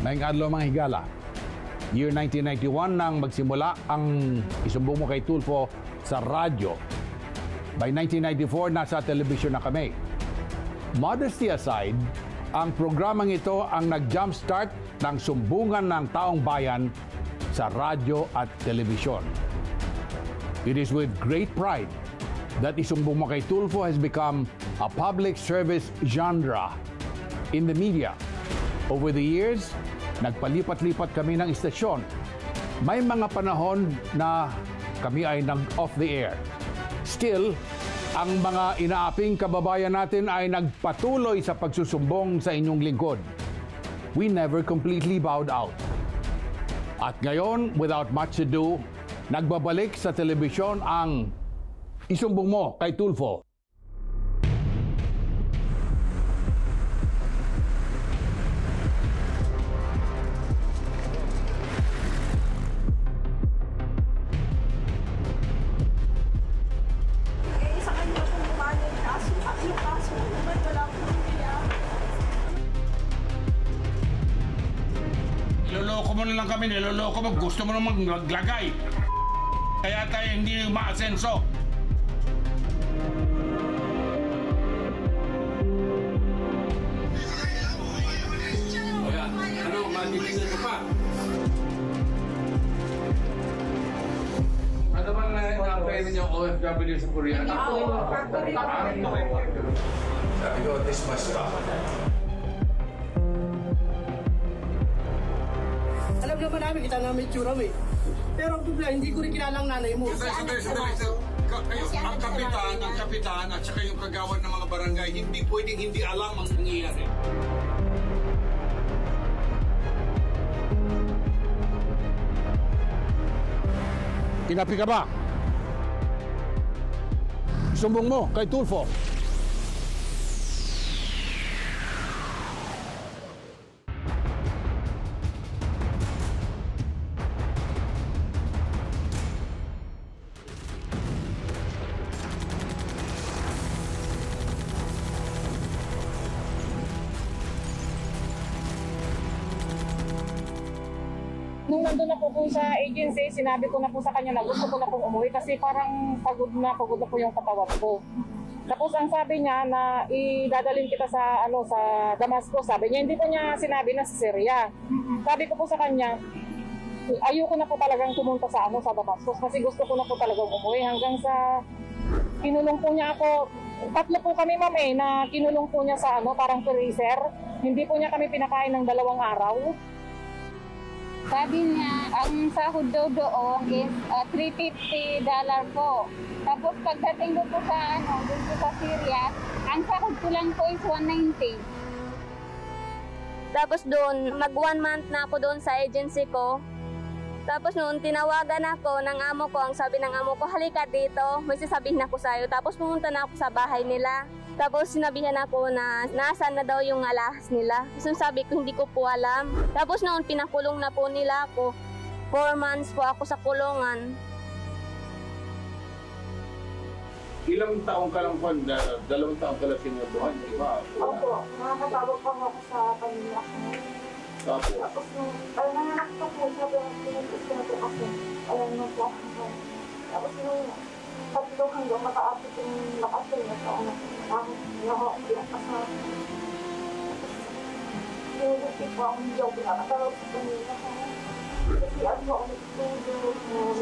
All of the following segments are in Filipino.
Maayong adlaw mga higala. Year 1991 nang magsimula ang isumbong mo kay Tulfo sa radyo. By 1994, nasa television na kami. Modesty aside, ang programang ito ang nag-jumpstart ng sumbungan ng taong bayan sa radyo at telebisyon. It is with great pride that isumbong mo kay Tulfo has become a public service genre in the media. Over the years, nagpalipat-lipat kami ng istasyon. May mga panahon na kami ay nag-off the air. Still, ang mga inaaping kababayan natin ay nagpatuloy sa pagsusumbong sa inyong lingkod. We never completely bowed out. At ngayon, without much ado, nagbabalik sa telebisyon ang isumbong mo kay Tulfo. Niloloko mo na lang kami, niloloko mo. Gusto mo naman maglagay. Kaya tayo hindi ma-asenso. Ano, manitigan ka pa? Ano bang na-apply niyo OFW sa Korea? Sabi ko, this must stop. Alam naman namin, kita namin itsura mo eh. Pero ang problema, hindi ko rin kilala ang nanay mo. Sandali. Kayo, ang kapitan at saka yung kagawad ng mga barangay, hindi pwedeng hindi alam ang nangyayari. Kinapi ka ba? Sumbong mo kay Tulfo. Nung nandun na po sa agency, sinabi ko na po sa kanya na gusto ko na pong umuwi kasi parang pagod na po yung katawan ko. Tapos ang sabi niya na idadalhin kita sa sa Damascus. Sabi niya, hindi po niya sinabi na sa Syria. Sabi ko po sa kanya, ayoko na po talagang pumunta sa sa Damascus kasi gusto ko na po talagang umuwi hanggang sa kinulong po niya ako. Tatlo po kami na kinulong po niya sa parang freezer. Hindi po niya kami pinakain ng 2 araw. Sabi niya, ang sahod daw doon is $350 po. Tapos pagdating doon po sa doon po sa Syria, ang sahod ko lang po is $190. Tapos doon, mag 1 month na ako doon sa agency ko. Tapos noon, tinawagan ako ng amo ko. Ang sabi ng amo ko, halika dito, may sasabihin ako sa'yo. Tapos pumunta na ako sa bahay nila. Tapos sinabihan ako na nasaan na daw yung alahas nila. So sabi ko, hindi ko po alam. Tapos noon, pinakulong na po nila ako. 4 months po ako sa kulungan. Ilang taong ka lang po, 2 taong ka lang sinubuhan, di ba? Opo, nakakatawag pa ako sa kanila. Tapos nanganak pa po siya, pero pinuntos ko na po kasi. Alam mo po ako. Tapos nung tatlo hanggang makaapit yung bakasyon na taon na pa sa nilulupit po akong job na katawag sa kanila. Kasi ako nagtutulog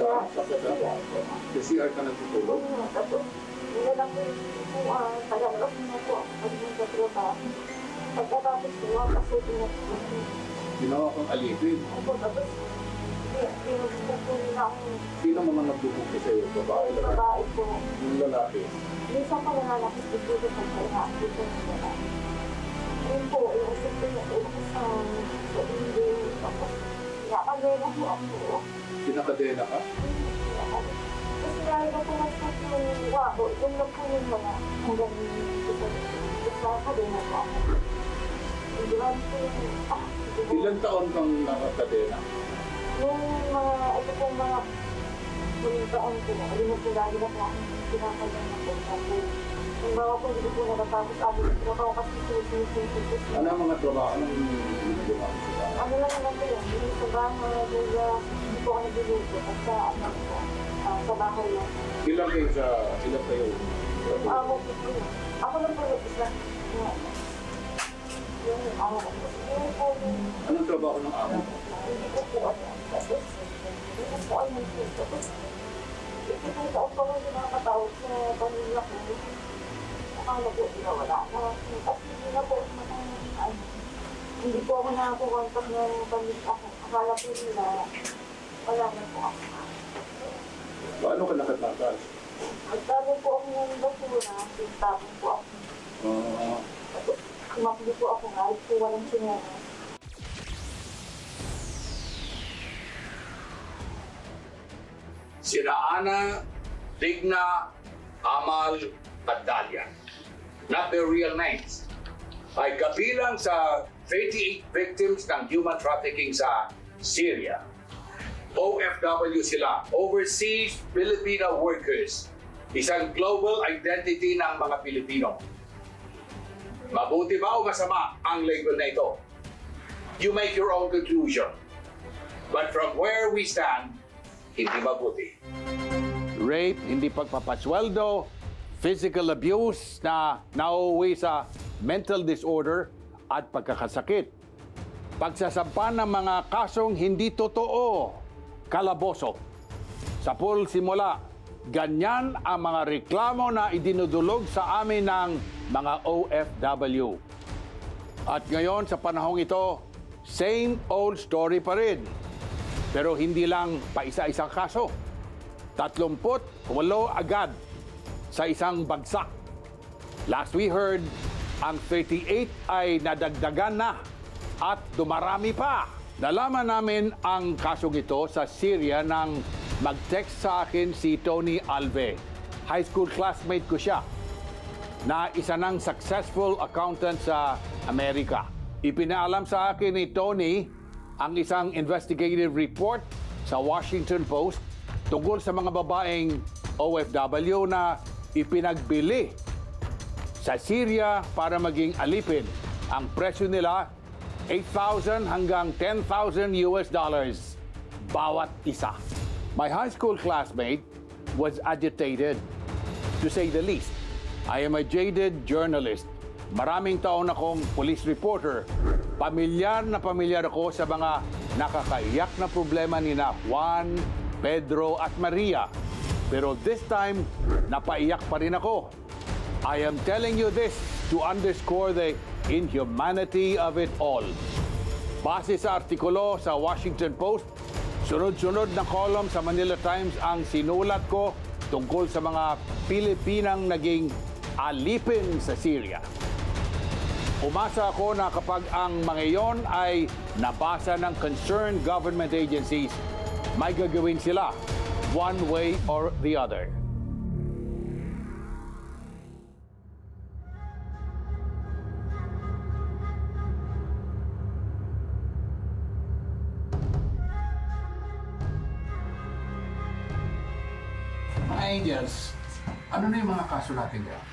Sa CR ka nagtutulog? Tapos nilalang ko yung tagalog na po ako pag-ibig sa trabaho. Pagkatapos ko, kapasutin na po. Ginawa kang alipin? Opo, tapos pinugusto po nila akong Sino mga nagbubuki sa'yo? Babae lang? babae po. Yung lalaki? Minsan pa nananakit dito sa kanya dito ng lalaki. Ayun po, iusip ko na po sa hindi. Tapos, nakagaya po ako. Pinakadena ka? Kasi dahil na po nagsak yung wabo, yung lang po yung mga hanggang dito. Sa kadena po ako. Hindi lang po yung Ilang taon kang nakakadena? yung mga, ito pong mga muling taon po, alimot po dahil na po akong pinapagyan na po. Tapos, yung bawa po, hindi po natatapos ako. Trabaho kasi susunod. Ano ang mga trabaho ng nagawa mo sa bahay? Ano lang naman po yun, hindi sa bahay, hindi po ako nagluluto at sa ano po, sa bahay lang. Ilang kayo? Amo po po yun. Ako lang po isa. Yung amo ko. Yung po yung Anong trabaho ng amo mo? hindi ko po ano. Tapos, hindi ko po ano po. Tapos, ikitang taon pa mo yung nakatawag sa pamilya ko. Akala po wala na. At hindi na po ano. Hindi po ako nakakukontak ng pamilya ko. Akala po nila wala na po ako. Paano ka nakatakas? Nagtago po ako ng basura. Nagtago po ako. Tapos, kumakbo po ako kahit po walang sinera. Sina Ana, Digna, Amal, at Dalia. Not their real names. Ay kabilang sa 38 victims ng human trafficking sa Syria. OFW sila, Overseas Filipino Workers, isang global identity ng mga Pilipino. Mabuti ba o masama ang label na ito? You make your own conclusion. But from where we stand, hindi mabuti. Rape, hindi pagpapasweldo, physical abuse na nauuwi sa mental disorder at pagkakasakit. Pagsasampa ng mga kasong hindi totoo, kalaboso. Sa simula, ganyan ang mga reklamo na idinudulog sa amin ng mga OFW. At ngayon sa panahong ito, same old story pa rin. Pero hindi lang paisa-isang kaso. 38 agad sa isang bagsak. Last we heard, ang 38 ay nadagdagan na at dumarami pa. Nalaman namin ang kasong ito sa Syria nang mag-text sa akin si Tony Alve. High school classmate ko siya na isa ng successful accountant sa Amerika. Ipinaalam sa akin ni Tony ang isang investigative report sa Washington Post tungkol sa mga babaeng OFW na ipinagbili sa Syria para maging alipin. Ang presyo nila, $8,000 hanggang $10,000 bawat isa. My high school classmate was agitated, to say the least. I am a jaded journalist. Maraming taon akong police reporter. Pamilyar na pamilyar ako sa mga nakakaiyak na problema ni Juan, Pedro at Maria. Pero this time, napaiyak pa rin ako. I am telling you this to underscore the inhumanity of it all. Base sa artikulo sa Washington Post, sunod-sunod na column sa Manila Times ang sinulat ko tungkol sa mga Pilipinang naging alipin sa Syria. Umasa ako na kapag ang mga iyon ay nabasa ng concerned government agencies, may gagawin sila one way or the other. Angels, ano na yung mga kaso natin dyan?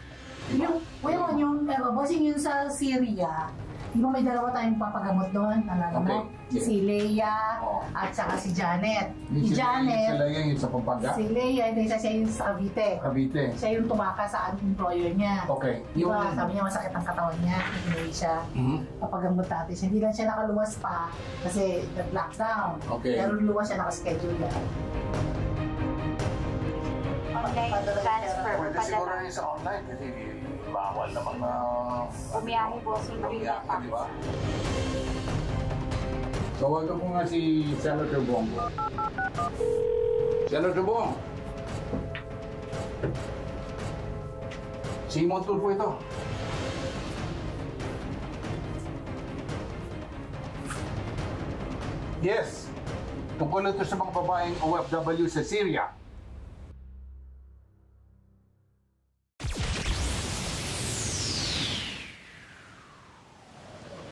Yung bossing yun sa Syria, di ba may dalawa tayong papagamot doon, nalagamot? Okay. Si Leia at saka si Janet. Si Janet, yung sa Pampanga? si Leia, hindi siya yung sa Cavite. Cavite. Siya yung tumaka sa employer niya. Okay. Di ba, sabi niya masakit ang katawan niya, hindi siya papagamot natin. Hindi lang siya nakaluwas pa kasi nag-lockdown. Okay. Pero luwas siya nakaschedule na. Okay, transfer. Pwede siguro rin sa online kasi bawal naman na... Umiyahe po si Marina pa. Di ba? Tawagan ko nga si Senator Bongo. Senator Bong! Simon Tulfo ito. Yes. Tungkol ito sa mga babaeng OFW sa Syria.